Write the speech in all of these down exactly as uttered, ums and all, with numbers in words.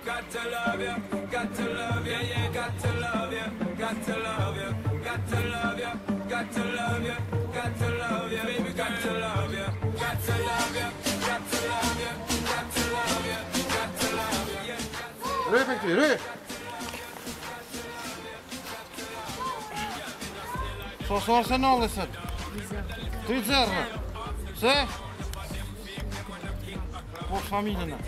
Got to love you, got to love you, yeah, got to love you, got to love you, got to love you, got to love you, got to love you, baby, got to love you, got to love you, got to love you, got to love you, got to love you, yeah. Rö, Pekti, rö! Что с Арсеналом? три зеро. Все? Вот фамилия.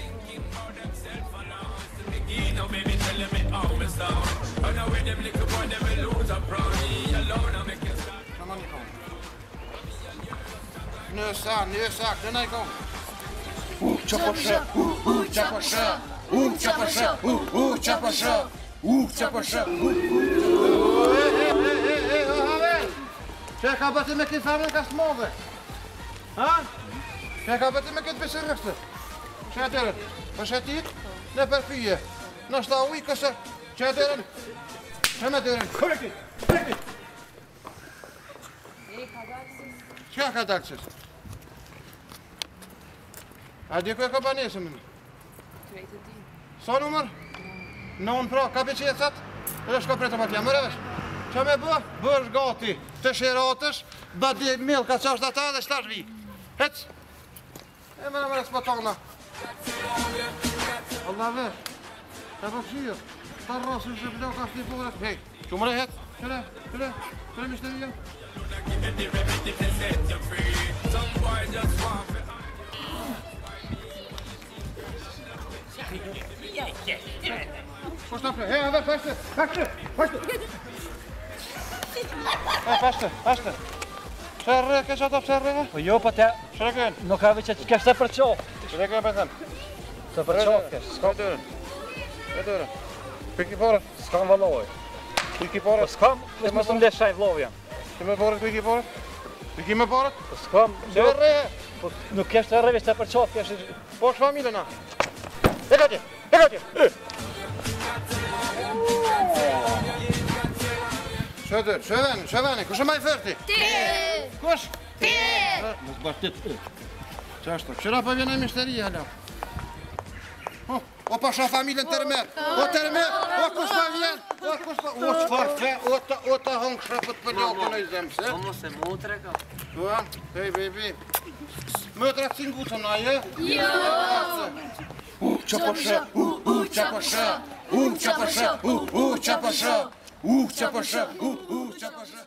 Nösa, nösa, den är igång. Uh, chapasha, uh, uh, chapasha, uh, chapasha, uh, uh, chapasha, uh, chapasha, uh. Käka bättre mycket färre småve. Ha? Käka bättre mycket besökste. Käka vad säger du? Det är perfekt. Nästa vecka så käka den. Käka den. Korrekt. Korrekt. Käka dalses. Hadi koy kabanesi mi? Son nummer? Non pro kapacitetet. Eller ska prata med jammer över. Që me bë, bësh gati të shiratësh, badi milka që është ata dhe shtash vi. Hec! E më në mërë s'patona. Allah vesh, të përshirë, të rrasë që pëllo ka shti përët. Hej, që më rehet, qëre, qëre, qëre mishtërija. Po shta pre, hej, aver, pashtë, pashtë, pashtë. E, pashtë, pashtë. Shërë, kesh ato shërë? Po jo, po te... Shërë Nuk ka veç që kesh të për qoftë. Shërë kënë për thëmë. Të për qoftë kesh. S'ka dërën. E dërën. Piki porët? S'kam vëlloj. Piki Po porët? s'kam, veç më së më leshaj vëlloj jam. Që me porët, piki porët? Piki me porët? Po s'kam... Shërë! Po nuk kesh të rrë veç të për qoftë kesh... Po është familë na. E gati, e gati. Shëdër, shëveni, shëveni, kush e maj fërti? Ti! Kush? Ti! Mos bashkët ti. Qashtu, qëra për vjene mishteria, hala. O pasha familjen tërmer, o tërmer, o kush pa vjen, o kush pa... O qëfar fe, o ta hongë shrapët për njokë në i zemë, se? Como se mutre ka? Tua, hej, baby. Mëtra të cingutëm na, je? Jo! Uh, qapasha, uh, uh, qapasha, uh, qapasha, uh, uh, qapasha. Uh, qapasha, uh, uh, qapasha.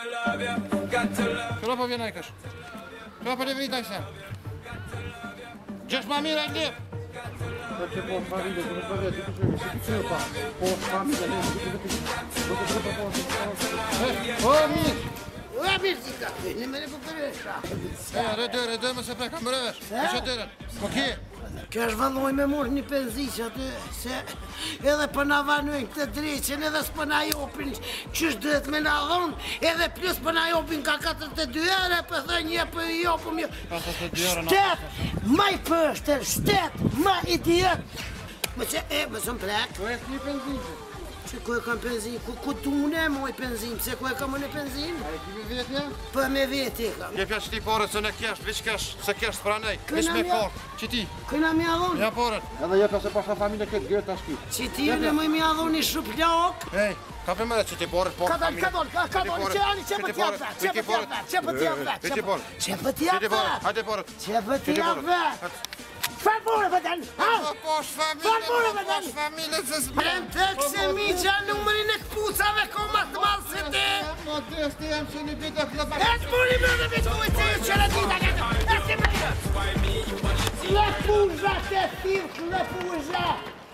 Qëra po vjen a i kësh? Qëra po levit a i se? Gjesh ma mire e lep? Po që po familje, të nuk përve, të të shërë, të të pa. Po familje, ne, të të të të të të Po mirë! Ua mirë si ka, në mene po përresha. E, redër, redër më se preka, më rëvesh. Më që dërën. Po ki? Kjo është vëlloj me mërë një penzi që aty, se edhe për na vanojnë këtë dreqen, edhe s'për na jopin qysh dhët me na dhonë, edhe plus për na jopin ka katërtë e dy ere, për dhe një për jopëm jo. Shtet, ma i pështër, shtet, ma i tjetë. Më që, e, më së më plek. Po e s'ni penzinë. Që ku e kam benzin, ku ku tune moj benzin, pse ku e kam unë benzin? A e kimi vetja? Po me veti kam. Je pja që ti porët se në kesh, vish kesh, se kesh pranej, vish me porët. Që ti? Këna mi adhon? Ja porët. Edhe je pja se pasha familje këtë gërë të shki. Që ti në më mi adhon një shup lak? Hej, ka për mëre që ti porët, porët Ka familje. dol, ka dol, që ani, që për tjavë, që për tjavë, që për tjavë, Që ti porët? që për Që ti tjavë, porët? Hajde porët. që për tjavë. Çfarë bore vëdan? Ha? Po është Çfarë bore familje, po vëdan? është familje se s'bën. Prem tek se mi gja numërin e këpucave ko ma të malë se ti. Po të është jam që një bitë të klëpa. E të buri me dhe bitu e të që në dita këtë. E të me. Lëpuzha të thirë, lëpuzha.